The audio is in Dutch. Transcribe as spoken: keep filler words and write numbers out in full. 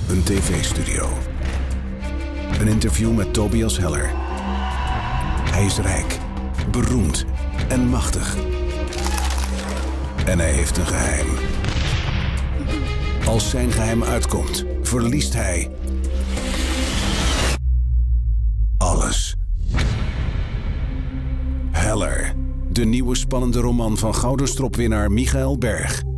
Een tv-studio. Een interview met Tobias Heller. Hij is rijk, beroemd en machtig. En hij heeft een geheim. Als zijn geheim uitkomt, verliest hij alles. Heller, de nieuwe spannende roman van Gouden Stropwinnaar Michael Berg.